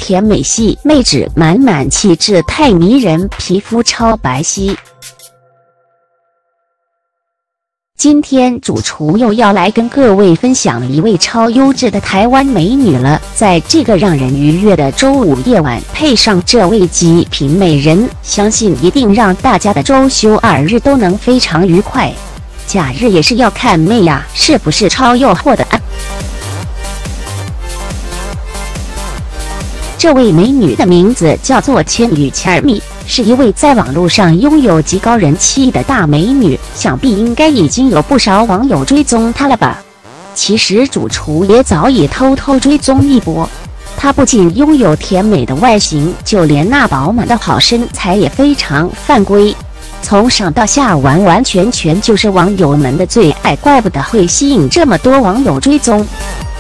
甜美系，妹纸满满，气质太迷人，皮肤超白皙。今天主厨又要来跟各位分享一位超优质的台湾美女了。在这个让人愉悦的周五夜晚，配上这位极品美人，相信一定让大家的周休2日都能非常愉快。假日也是要看妹呀，是不是超诱惑的啊？这位美女的名字叫做千羽千儿蜜，是一位在网络上拥有极高人气的大美女，想必应该已经有不少网友追踪她了吧？其实主厨也早已偷偷追踪一波。她不仅拥有甜美的外形，就连那饱满的好身材也非常犯规，从上到下完完全全就是网友们的最爱，怪不得会吸引这么多网友追踪。